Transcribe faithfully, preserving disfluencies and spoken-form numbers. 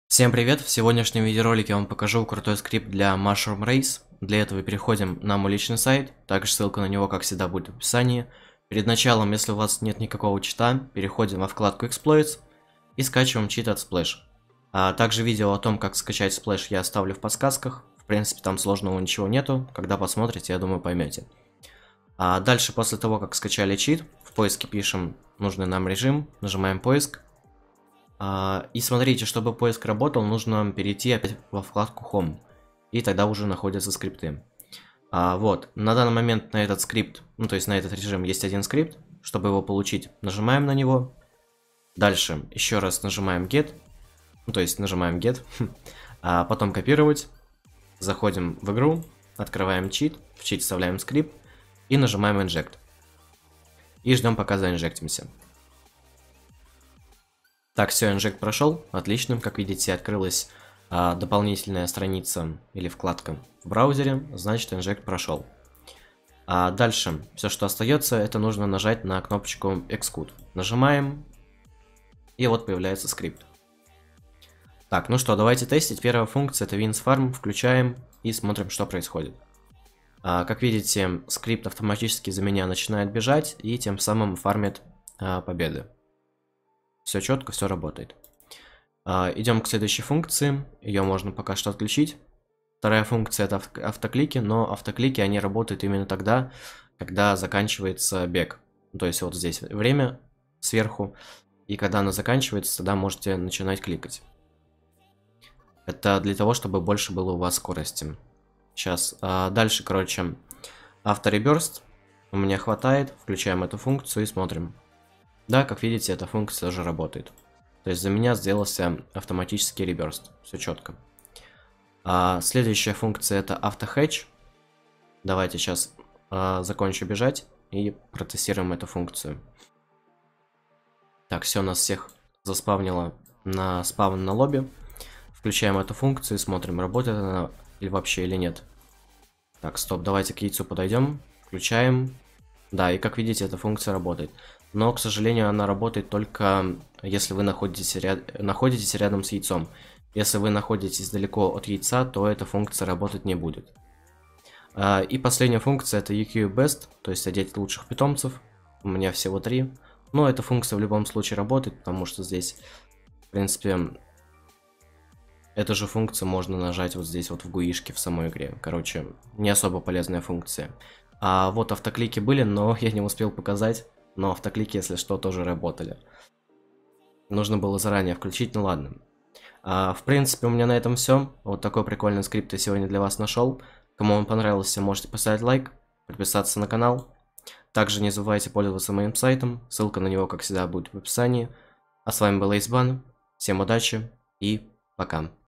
Всем привет! В сегодняшнем видеоролике я вам покажу крутой скрипт для Mushroom Race. Для этого переходим на мой личный сайт, также ссылка на него, как всегда, будет в описании. Перед началом, если у вас нет никакого чита, переходим во вкладку Exploits и скачиваем чит от Splash. А также видео о том, как скачать Splash, я оставлю в подсказках. В принципе, там сложного ничего нету. Когда посмотрите, я думаю, поймете. А дальше, после того, как скачали чит, в поиске пишем нужный нам режим, нажимаем поиск. Uh, и смотрите, чтобы поиск работал, нужно перейти опять во вкладку Home. И тогда уже находятся скрипты. Uh, вот, на данный момент на этот скрипт, ну то есть на этот режим есть один скрипт. Чтобы его получить, нажимаем на него. Дальше еще раз нажимаем Get. Ну то есть нажимаем Get. А потом копировать. Заходим в игру, открываем чит. В чит вставляем скрипт. И нажимаем Inject. И ждем, пока заинжектимся. Так, все, инжект прошел, отлично, как видите, открылась а, дополнительная страница или вкладка в браузере, значит, инжект прошел. А дальше, все, что остается, это нужно нажать на кнопочку Xcode. Нажимаем, и вот появляется скрипт. Так, ну что, давайте тестить. Первая функция — это WinSfarm, включаем и смотрим, что происходит. А, как видите, скрипт автоматически за меня начинает бежать и тем самым фармит а, победы. Все четко, все работает. А, идем к следующей функции. Ее можно пока что отключить. Вторая функция — это авто автоклики, но автоклики, они работают именно тогда, когда заканчивается бег. То есть вот здесь время сверху, и когда оно заканчивается, тогда можете начинать кликать. Это для того, чтобы больше было у вас скорости. Сейчас. А, дальше, короче, автореберст. У меня хватает. Включаем эту функцию и смотрим. Да, как видите, эта функция уже работает. То есть за меня сделался автоматический реберст. Все четко. А, следующая функция — это автохедж. Давайте сейчас а, закончу бежать и протестируем эту функцию. Так, все, нас всех заспавнило на спавн на лобби. Включаем эту функцию и смотрим, работает она или вообще или нет. Так, стоп, давайте к яйцу подойдем. Включаем. Да, и как видите, эта функция работает. Но, к сожалению, она работает только если вы находитесь, ряд... находитесь рядом с яйцом. Если вы находитесь далеко от яйца, то эта функция работать не будет. А, и последняя функция — это E Q Best, то есть одеть лучших питомцев. У меня всего три. Но эта функция в любом случае работает, потому что здесь, в принципе, эту же функцию можно нажать вот здесь вот в гуишке в самой игре. Короче, не особо полезная функция. А вот автоклики были, но я не успел показать. Но автоклики, если что, тоже работали. Нужно было заранее включить, ну ладно. А, в принципе, у меня на этом все. Вот такой прикольный скрипт я сегодня для вас нашел. Кому он понравился, можете поставить лайк, подписаться на канал. Также не забывайте пользоваться моим сайтом. Ссылка на него, как всегда, будет в описании. А с вами был Эйсбан. Всем удачи и пока.